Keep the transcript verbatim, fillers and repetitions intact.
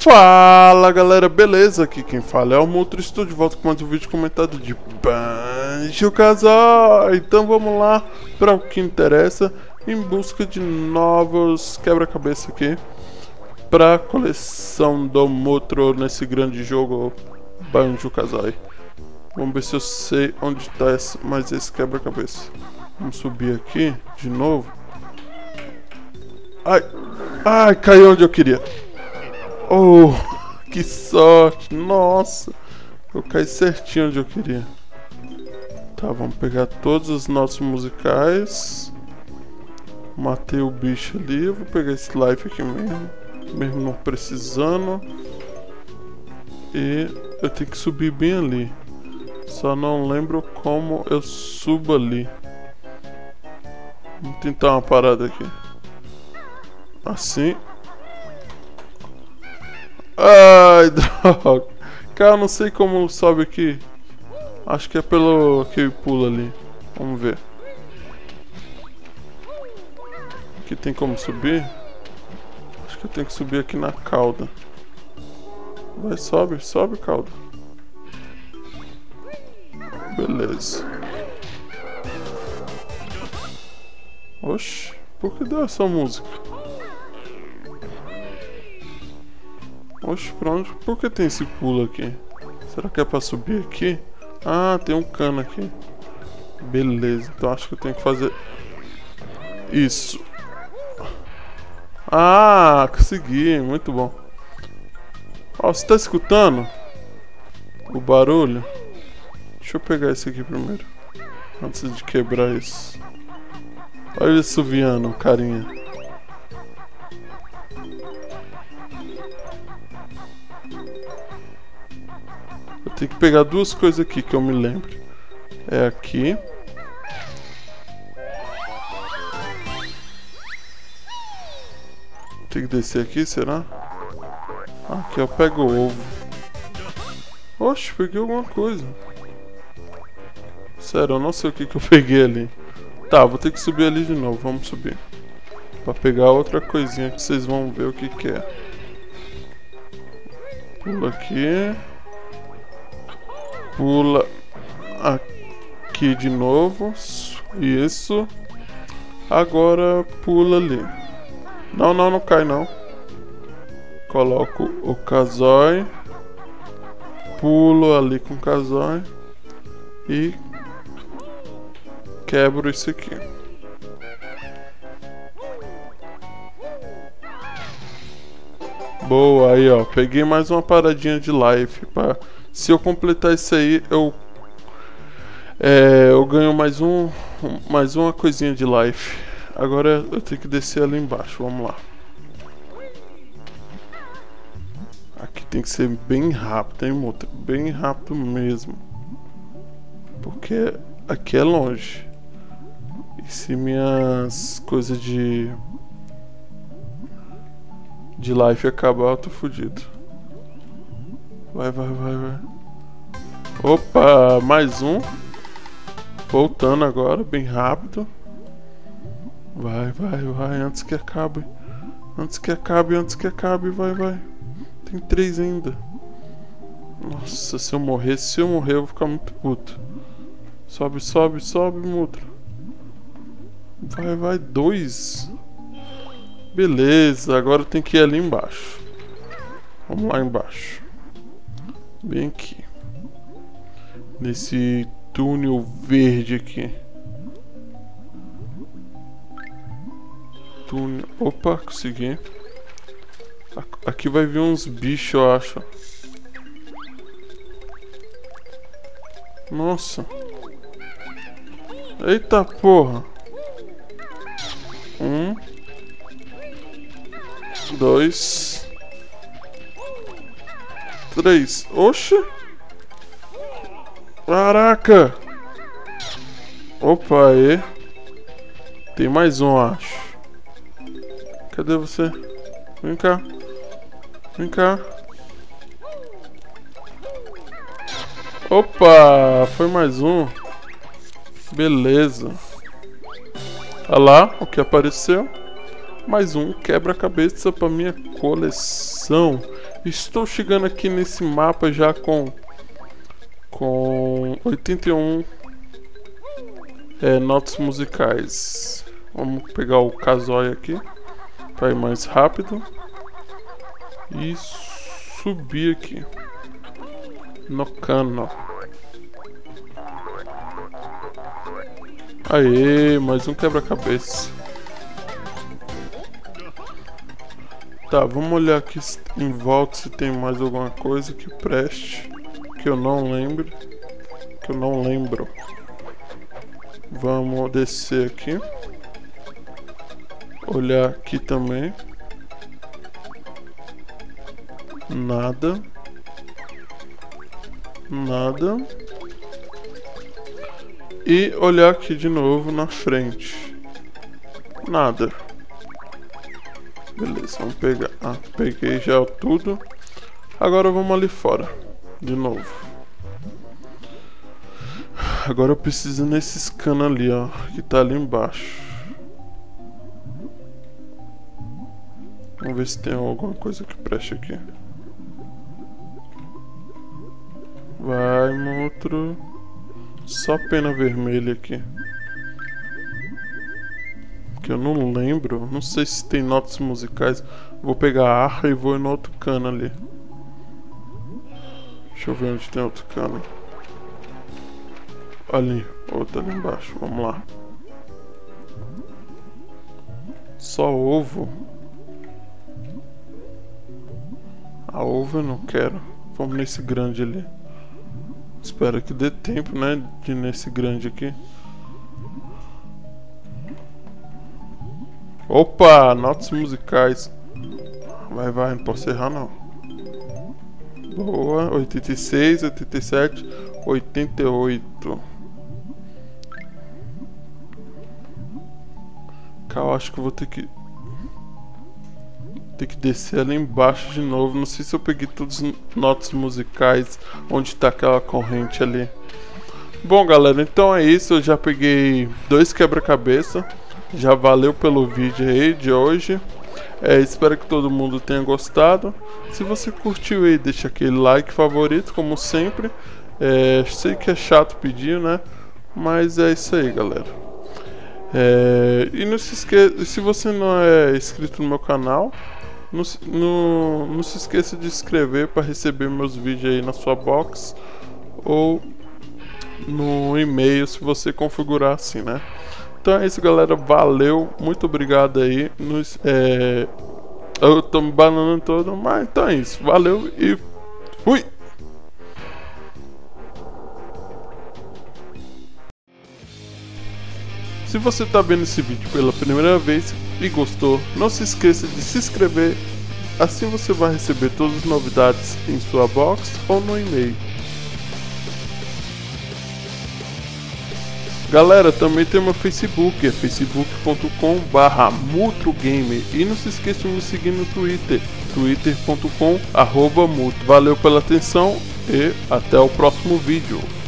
Fala galera, beleza? Aqui quem fala é o Mutro, estou de volta com mais um vídeo comentado de Banjo-Kazooie. Então vamos lá para o que interessa, em busca de novos quebra-cabeça aqui para a coleção do Mutro nesse grande jogo Banjo-Kazooie. Vamos ver se eu sei onde está mais esse quebra-cabeça. Vamos subir aqui de novo. Ai, ai, caiu onde eu queria. Oh, que sorte! Nossa, eu caí certinho onde eu queria. Tá, vamos pegar todos os nossos musicais. Matei o bicho ali. Eu vou pegar esse life aqui mesmo, mesmo não precisando. E eu tenho que subir bem ali. Só não lembro como eu subo ali. Vamos tentar uma parada aqui. Assim. Ai, droga. Cara, eu não sei como sobe aqui. Acho que é pelo que pula ali. Vamos ver. Aqui tem como subir? Acho que eu tenho que subir aqui na cauda. Vai, sobe, sobe, cauda. Beleza. Oxi, por que deu essa música? Oxe, pra onde? Por que tem esse pulo aqui? Será que é pra subir aqui? Ah, tem um cano aqui. Beleza, então acho que eu tenho que fazer isso. Ah, consegui, muito bom. Ó, você tá escutando o barulho? Deixa eu pegar esse aqui primeiro, antes de quebrar isso. Olha ele subiando, carinha. Tem que pegar duas coisas aqui que eu me lembro. É aqui. Tem que descer aqui, será? Aqui eu pego o ovo. Oxe, peguei alguma coisa. Sério, eu não sei o que que eu peguei ali. Tá, vou ter que subir ali de novo. Vamos subir. Pra pegar outra coisinha que vocês vão ver o que que é. Pula aqui. Pula aqui de novo. Isso. Agora pula ali. Não, não, não cai não. Coloco o Kazooie. Pulo ali com o Kazooie. E quebro isso aqui. Boa, aí ó. Peguei mais uma paradinha de life pra... Se eu completar isso aí, eu é, eu ganho mais um, mais uma coisinha de life. Agora eu tenho que descer ali embaixo. Vamos lá. Aqui tem que ser bem rápido, hein, moto? Bem rápido mesmo. Porque aqui é longe. E se minhas coisas de de life acabar, eu tô fudido. Vai, vai, vai, vai. Opa, mais um. Voltando agora, bem rápido. Vai, vai, vai, antes que acabe. Antes que acabe, antes que acabe, vai, vai. Tem três ainda. Nossa, se eu morrer, se eu morrer, eu vou ficar muito puto. Sobe, sobe, sobe, Mutro. Vai, vai, dois. Beleza, agora tem que ir ali embaixo. Vamos lá embaixo. Bem aqui. Nesse túnel verde aqui. Túnel. Opa, consegui. Aqui vai vir uns bichos, eu acho. Nossa. Eita porra. Um. Dois. Três. Oxe. Caraca. Opa, aí. Tem mais um, acho. Cadê você? Vem cá. Vem cá. Opa, foi mais um. Beleza. Olha lá o que apareceu. Mais um quebra-cabeça para minha coleção. Estou chegando aqui nesse mapa já com com oitenta e um é, notas musicais. Vamos pegar o casói aqui para ir mais rápido e subir aqui no cano. Aê, mais um quebra-cabeça. Tá, vamos olhar aqui em volta se tem mais alguma coisa que preste, que eu não lembro, que eu não lembro. Vamos descer aqui, olhar aqui também. Nada, nada. E olhar aqui de novo na frente. Nada. Beleza, vamos pegar. Ah, peguei já tudo. Agora vamos ali fora. De novo. Agora eu preciso nesses canos ali, ó. Que tá ali embaixo. Vamos ver se tem alguma coisa que preste aqui. Vai, monstro. Só pena vermelha aqui. Que eu não lembro. Não sei se tem notas musicais. Vou pegar a arra e vou no outro cano ali. Deixa eu ver onde tem outro cano. Ali, outro ali embaixo. Vamos lá. Só ovo. A ovo eu não quero. Vamos nesse grande ali. Espero que dê tempo, né? De ir nesse grande aqui. Opa! Notas musicais. Vai, vai, não posso errar não. Boa. oitenta e seis, oitenta e sete, oitenta e oito. Cara, eu acho que eu vou ter que... Ter que descer ali embaixo de novo. Não sei se eu peguei todas as notas musicais onde tá aquela corrente ali. Bom, galera, então é isso. Eu já peguei dois quebra-cabeça. Já valeu pelo vídeo aí de hoje. É, espero que todo mundo tenha gostado. Se você curtiu aí, deixa aquele like favorito, como sempre. É, sei que é chato pedir, né? Mas é isso aí, galera. É, e não se esqueça, se você não é inscrito no meu canal, Não, não, não se esqueça de se inscrever para receber meus vídeos aí na sua box ou no e-mail, se você configurar assim, né? Então é isso, galera. Valeu, muito obrigado aí. Nos, é, eu tô me bananando todo, mas então é isso. Valeu e fui! Se você está vendo esse vídeo pela primeira vez e gostou, não se esqueça de se inscrever, assim você vai receber todas as novidades em sua box ou no e-mail. Galera, também tem meu Facebook, é facebook ponto com barra mutrogamer, e não se esqueça de me seguir no Twitter, twitter ponto com arroba mutro. Valeu pela atenção e até o próximo vídeo.